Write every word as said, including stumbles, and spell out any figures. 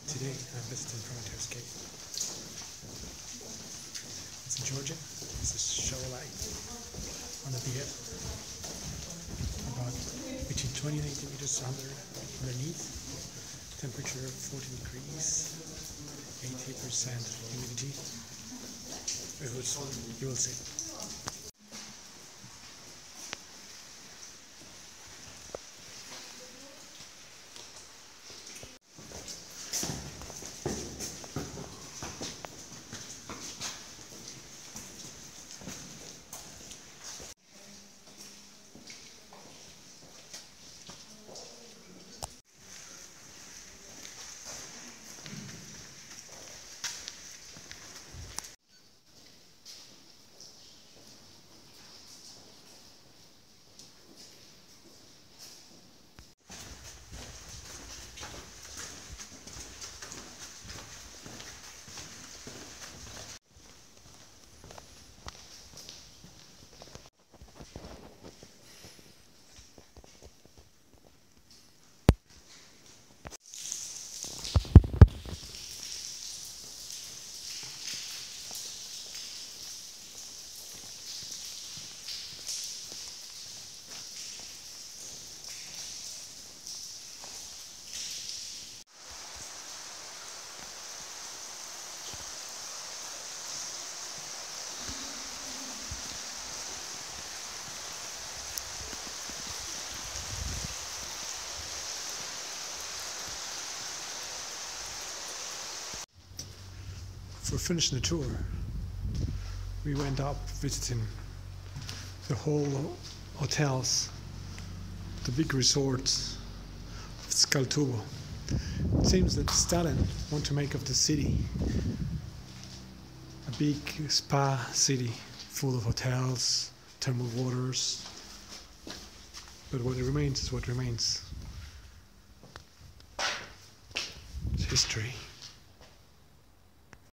Today I'm visiting Prometheus Cave. It's in Georgia. It's a show light on the pier, about between twenty and eighty meters under underneath. Temperature fourteen degrees, eighty percent humidity. It was, you will see. For finishing the tour, we went up visiting the whole hotels, the big resorts of Skaltuvo. It seems that Stalin wanted to make of the city a big spa city full of hotels, thermal waters, but what remains is what remains. It's history.